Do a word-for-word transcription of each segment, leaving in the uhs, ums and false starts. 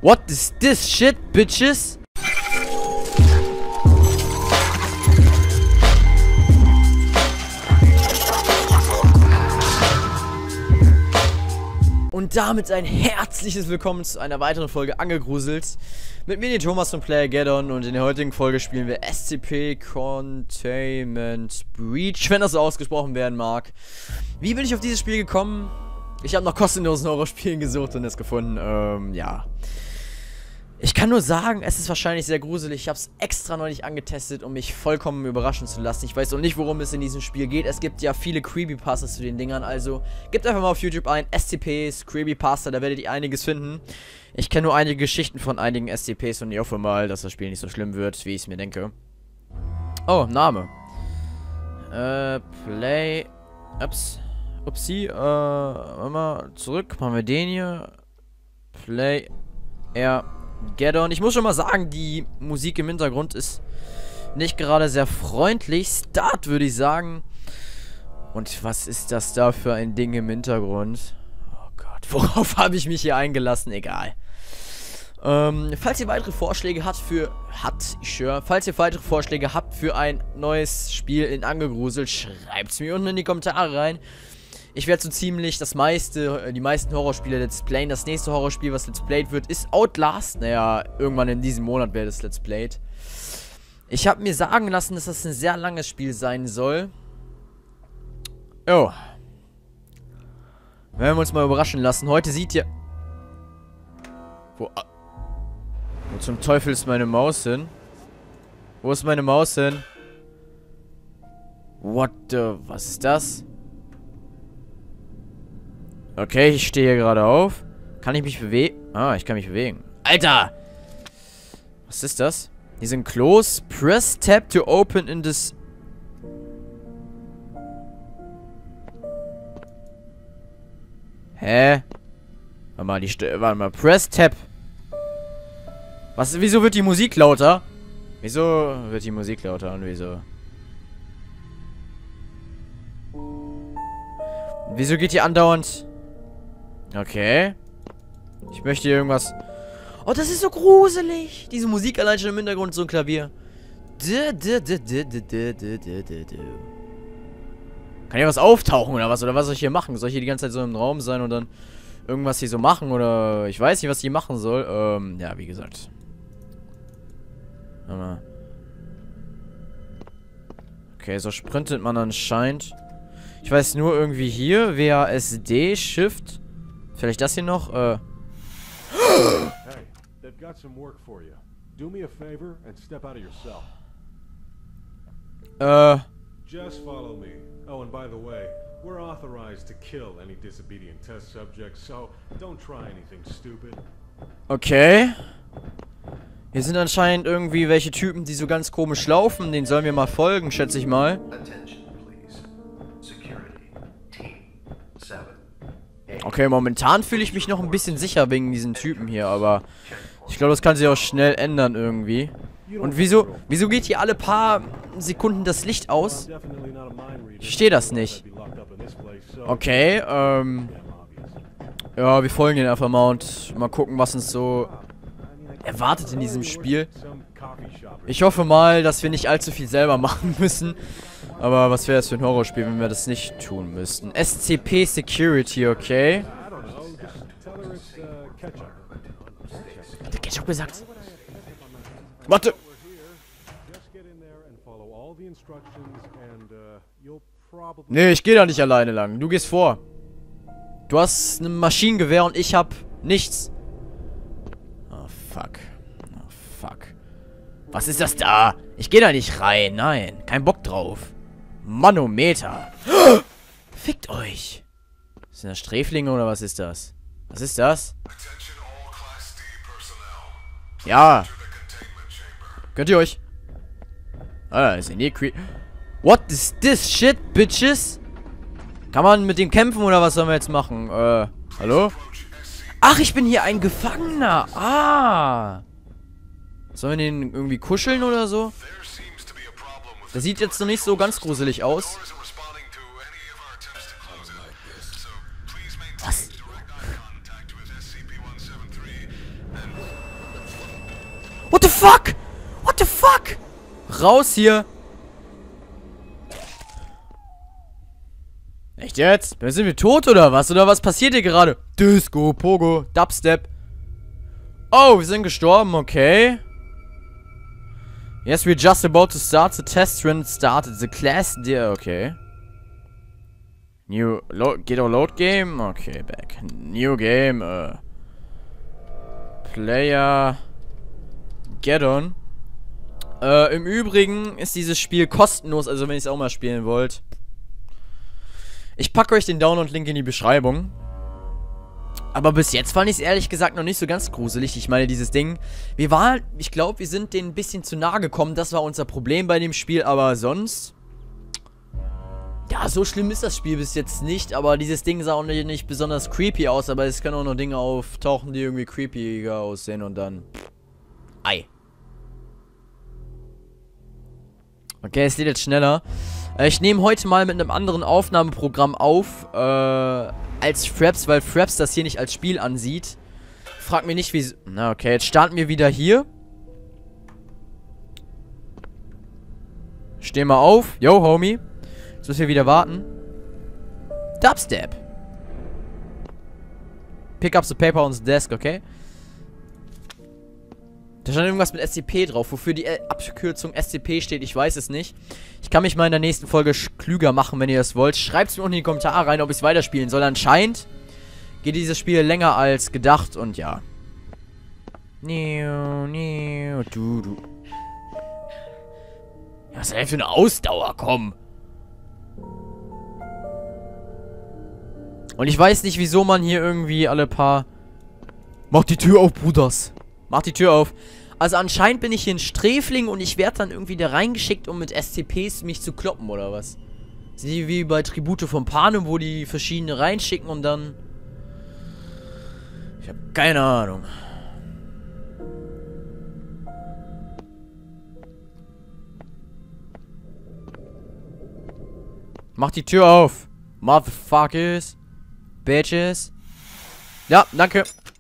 What is this shit, bitches? Und damit ein herzliches Willkommen zu einer weiteren Folge Angegruselt. Mit mir, den Thomas von PlayerGeddon, und in der heutigen Folge spielen wir S C P Containment Breach, wenn das so ausgesprochen werden mag. Wie bin ich auf dieses Spiel gekommen? Ich habe nach kostenlosen Horrorspielen gesucht und es gefunden. Ähm, ja. Ich kann nur sagen, es ist wahrscheinlich sehr gruselig. Ich habe es extra noch nicht angetestet, um mich vollkommen überraschen zu lassen. Ich weiß auch nicht, worum es in diesem Spiel geht. Es gibt ja viele Creepypastas zu den Dingern, also gebt einfach mal auf YouTube ein, S C Ps, Creepypasta, da werdet ihr einiges finden. Ich kenne nur einige Geschichten von einigen S C Ps und ich hoffe mal, dass das Spiel nicht so schlimm wird, wie ich es mir denke. Oh, Name. Äh, Play... Ups. Upsi, äh, mal zurück. Machen wir den hier. Play... R... Geddon. Ich muss schon mal sagen, die Musik im Hintergrund ist nicht gerade sehr freundlich. Start, würde ich sagen. Und was ist das da für ein Ding im Hintergrund? Oh Gott, worauf habe ich mich hier eingelassen? Egal. Ähm, falls ihr weitere Vorschläge habt für... Hat, ich schwöre. Falls ihr weitere Vorschläge habt für ein neues Spiel in Angegruselt, schreibt es mir unten in die Kommentare rein. Ich werde so ziemlich das meiste, die meisten Horrorspiele Let's Playen. Das nächste Horrorspiel, was Let's Played wird, ist Outlast. Naja, irgendwann in diesem Monat werde es Let's Played. Ich habe mir sagen lassen, dass das ein sehr langes Spiel sein soll. Jo. Werden wir uns mal überraschen lassen. Heute sieht ihr... Wo, wo zum Teufel ist meine Maus hin? Wo ist meine Maus hin? What the... Was ist das? Okay, ich stehe hier gerade auf. Kann ich mich bewegen? Ah, ich kann mich bewegen. Alter! Was ist das? Die sind close. Press tab to open in this... Hä? Warte mal, die St Warte mal. Press tab. Was? Wieso wird die Musik lauter? Wieso wird die Musik lauter und wieso? Wieso geht die andauernd... Okay. Ich möchte hier irgendwas... Oh, das ist so gruselig. Diese Musik allein schon im Hintergrund, so ein Klavier. Kann hier was auftauchen oder was? Oder was soll ich hier machen? Soll ich hier die ganze Zeit so im Raum sein und dann irgendwas hier so machen? Oder ich weiß nicht, was ich hier machen soll. Ähm, ja, wie gesagt. Okay, so sprintet man anscheinend. Ich weiß nur irgendwie hier, W A S D, Shift. Vielleicht das hier noch, äh... Hey, they've got some work for you. Do me a favor and step out of your cell. Äh... Just follow me. Oh, and by the way, we're authorized to kill any disobedient test subjects, so don't try anything stupid. Okay. Hier sind anscheinend irgendwie welche Typen, die so ganz komisch laufen. Den sollen wir mal folgen, schätze ich mal. Okay, momentan fühle ich mich noch ein bisschen sicher wegen diesen Typen hier, aber ich glaube, das kann sich auch schnell ändern irgendwie. Und wieso, wieso geht hier alle paar Sekunden das Licht aus? Ich verstehe das nicht. Okay, ähm... ja, wir folgen den einfach mal und mal gucken, was uns so erwartet in diesem Spiel. Ich hoffe mal, dass wir nicht allzu viel selber machen müssen. Aber was wäre das für ein Horrorspiel, wenn wir das nicht tun müssten? S C P Security, okay. Hat der Ketchup gesagt? Warte! Nee, ich gehe da nicht alleine lang. Du gehst vor. Du hast ein Maschinengewehr und ich hab nichts. Oh, fuck. Oh, fuck. Was ist das da? Ich gehe da nicht rein. Nein, kein Bock drauf. Manometer. Fickt euch. Sind das Sträflinge oder was ist das? Was ist das? Ja. Könnt ihr euch... Ah, ist in die Cre... What is this shit, bitches? Kann man mit dem kämpfen oder was sollen wir jetzt machen? Äh, hallo? Ach, ich bin hier ein Gefangener. Ah. Sollen wir den irgendwie kuscheln oder so? Das sieht jetzt noch nicht so ganz gruselig aus. Was? What the fuck? What the fuck? Raus hier. Echt jetzt? Sind wir tot oder was? Oder was passiert hier gerade? Disco, Pogo, Dubstep. Oh, wir sind gestorben, okay. Yes, we're just about to start. The test run started. The class, dear, okay. New, load, get a load game? Okay, back. New game, uh. Player. Get on. Äh, im Übrigen ist dieses Spiel kostenlos, also wenn ihr es auch mal spielen wollt. Ich packe euch den Download-Link in die Beschreibung. Aber bis jetzt fand ich es ehrlich gesagt noch nicht so ganz gruselig. Ich meine, dieses Ding, wir waren, ich glaube, wir sind denen ein bisschen zu nahe gekommen. Das war unser Problem bei dem Spiel, aber sonst... Ja, so schlimm ist das Spiel bis jetzt nicht, aber dieses Ding sah auch nicht, nicht besonders creepy aus, aber es können auch noch Dinge auftauchen, die irgendwie creepiger aussehen und dann... Ei. Okay, es geht jetzt schneller. Äh, ich nehme heute mal mit einem anderen Aufnahmeprogramm auf, äh, als Fraps, weil Fraps das hier nicht als Spiel ansieht. Frag mich nicht, wie... Na, okay, jetzt starten wir wieder hier. Steh mal auf. Yo, Homie. Jetzt müssen wir wieder warten. Dubstep. Pick up the paper on the desk, okay? Da stand irgendwas mit S C P drauf. Wofür die Abkürzung S C P steht, ich weiß es nicht. Ich kann mich mal in der nächsten Folge klüger machen, wenn ihr das wollt. Schreibt es mir unten in die Kommentare rein, ob ich es weiterspielen soll. Anscheinend geht dieses Spiel länger als gedacht und ja. Ja, was ist denn für eine Ausdauer? Komm. Und ich weiß nicht, wieso man hier irgendwie alle paar... Mach die Tür auf, Bruders. Mach die Tür auf. Also anscheinend bin ich hier ein Sträfling und ich werde dann irgendwie da reingeschickt, um mit S C Ps mich zu kloppen, oder was? Sie wie bei Tribute von Panem, wo die verschiedene reinschicken und dann... Ich habe keine Ahnung. Mach die Tür auf. Motherfuckers. Bitches. Ja, danke.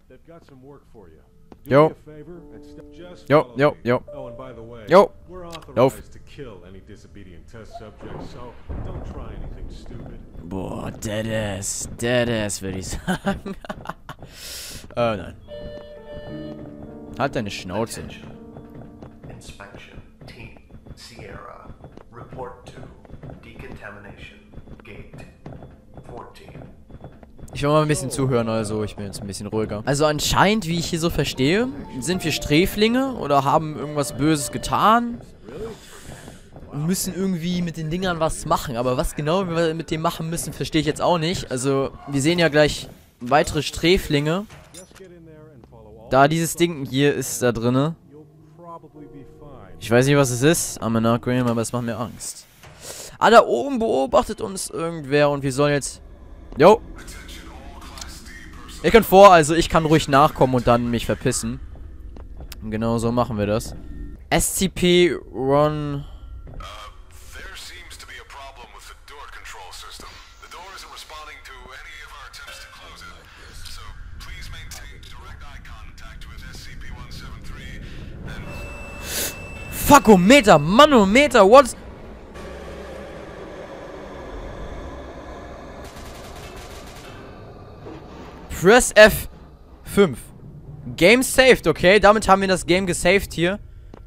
Jo. Jo, jo, jo. Jo. Lauf. Boah, deadass. Deadass, würde ich sagen. äh, nein. Halt deine Schnauze. Inspection. Team Sierra. Report to Decontamination. Gate fourteen. Ich will mal ein bisschen zuhören, also ich bin jetzt ein bisschen ruhiger. Also anscheinend, wie ich hier so verstehe, sind wir Sträflinge oder haben irgendwas Böses getan. Und müssen irgendwie mit den Dingern was machen. Aber was genau wir mit dem machen müssen, verstehe ich jetzt auch nicht. Also wir sehen ja gleich weitere Sträflinge. Da dieses Ding hier ist da drinne. Ich weiß nicht, was es ist. I'm not green, aber es macht mir Angst. Ah, da oben beobachtet uns irgendwer und wir sollen jetzt... Jo. Ihr könnt vor, also ich kann ruhig nachkommen und dann mich verpissen. Und genau so machen wir das. S C P Run. Fuckometer, Manometer, what? Press F fünf. Game saved, okay. Damit haben wir das Game gesaved hier.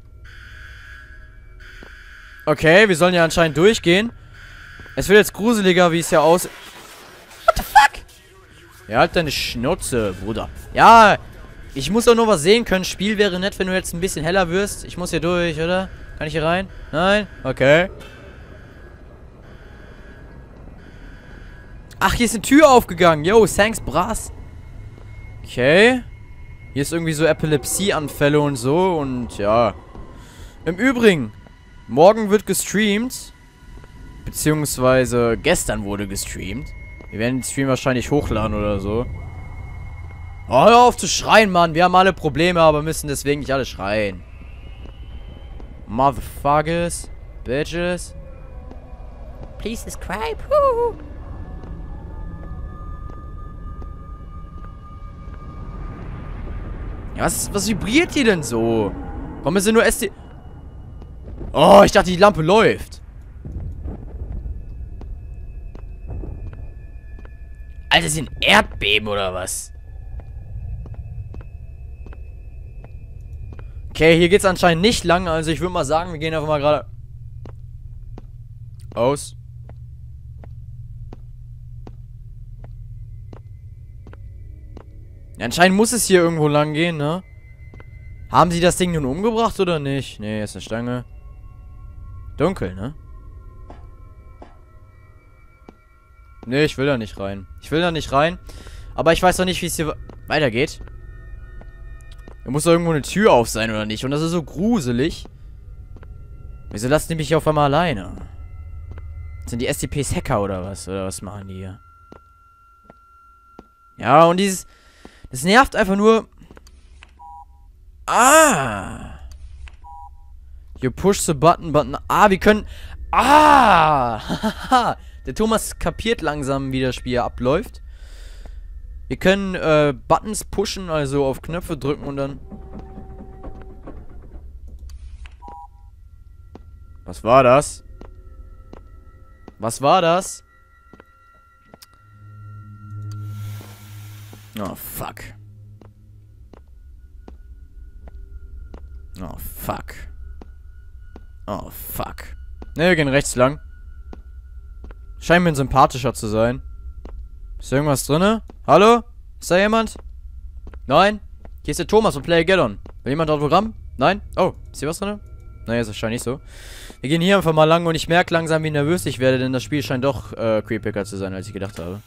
Okay, wir sollen ja anscheinend durchgehen. Es wird jetzt gruseliger, wie es ja aus... What the fuck? Ja, halt deine Schnauze, Bruder. Ja, ich muss auch noch was sehen können. Spiel wäre nett, wenn du jetzt ein bisschen heller wirst. Ich muss hier durch, oder? Kann ich hier rein? Nein? Okay. Ach, hier ist eine Tür aufgegangen. Yo, thanks, Brass. Okay. Hier ist irgendwie so Epilepsie-Anfälle und so. Und ja. Im Übrigen, morgen wird gestreamt. Beziehungsweise gestern wurde gestreamt. Wir werden den Stream wahrscheinlich hochladen oder so. Oh, hör auf zu schreien, Mann. Wir haben alle Probleme, aber müssen deswegen nicht alle schreien. Motherfuckers. Bitches. Please subscribe. Woo. Ja, was, was vibriert hier denn so? Warum ist denn nur S T... Oh, ich dachte, die Lampe läuft. Alter, das sind Erdbeben oder was? Okay, hier geht's anscheinend nicht lang. Also ich würde mal sagen, wir gehen einfach mal gerade... aus. Ja, anscheinend muss es hier irgendwo lang gehen, ne? Haben sie das Ding nun umgebracht oder nicht? Ne, ist eine Stange. Dunkel, ne? Ne, ich will da nicht rein. Ich will da nicht rein. Aber ich weiß doch nicht, wie es hier weitergeht. Da muss doch irgendwo eine Tür auf sein, oder nicht? Und das ist so gruselig. Wieso lassen die mich hier auf einmal alleine? Sind die S C Ps Hacker oder was? Oder was machen die hier? Ja, und dieses... Das nervt einfach nur... Ah! You push the button, button... Ah, wir können... Ah! Haha! Der Thomas kapiert langsam, wie das Spiel abläuft. Wir können äh, Buttons pushen, also auf Knöpfe drücken und dann... Was war das? Was war das? Oh, fuck. Oh, fuck. Oh, fuck. Ne, wir gehen rechts lang. Scheint mir ein sympathischer zu sein. Ist da irgendwas drinne? Hallo? Ist da jemand? Nein? Hier ist der Thomas von Playageddon. Will jemand Autogramm? Nein? Oh, ist hier was drinne? Naja, ist wahrscheinlich nicht so. Wir gehen hier einfach mal lang und ich merke langsam, wie nervös ich werde, denn das Spiel scheint doch äh, creepiger zu sein, als ich gedacht habe.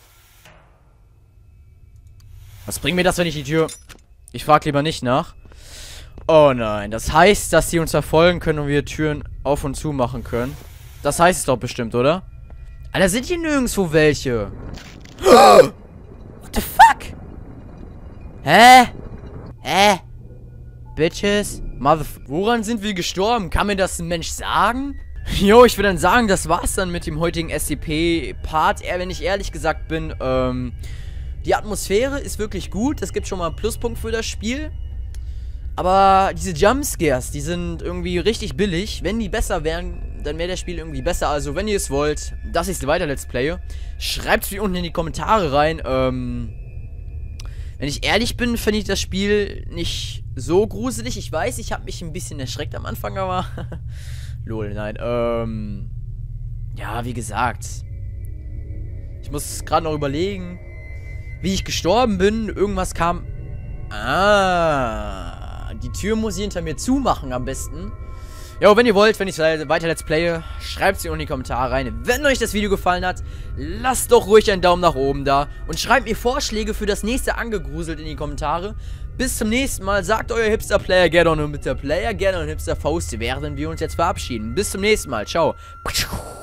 Was bringt mir das, wenn ich die Tür... Ich frage lieber nicht nach. Oh nein, das heißt, dass sie uns verfolgen können und wir Türen auf und zu machen können. Das heißt es doch bestimmt, oder? Alter, sind hier nirgendwo welche? What the fuck? Hä? Hä? Bitches? Mother... Woran sind wir gestorben? Kann mir das ein Mensch sagen? Jo, ich würde dann sagen, das war's dann mit dem heutigen S C P-Part. Wenn ich ehrlich gesagt bin, ähm... die Atmosphäre ist wirklich gut. Das gibt schon mal einen Pluspunkt für das Spiel. Aber diese Jumpscares, die sind irgendwie richtig billig. Wenn die besser wären, dann wäre das Spiel irgendwie besser. Also, wenn ihr es wollt, dass ich es weiter Let's Playe, schreibt es mir unten in die Kommentare rein. Ähm, wenn ich ehrlich bin, finde ich das Spiel nicht so gruselig. Ich weiß, ich habe mich ein bisschen erschreckt am Anfang, aber... Lol, nein. Ähm, ja, wie gesagt. Ich muss gerade noch überlegen, wie ich gestorben bin. Irgendwas kam... Ah... Die Tür muss ich hinter mir zumachen am besten. Ja, wenn ihr wollt, wenn ich weiter Let's Playe, schreibt es mir unten in die Kommentare rein. Wenn euch das Video gefallen hat, lasst doch ruhig einen Daumen nach oben da. Und schreibt mir Vorschläge für das nächste Angegruselt in die Kommentare. Bis zum nächsten Mal. Sagt euer Hipster Playageddon und mit der Playageddon und Hipster Faust werden wir uns jetzt verabschieden. Bis zum nächsten Mal. Ciao.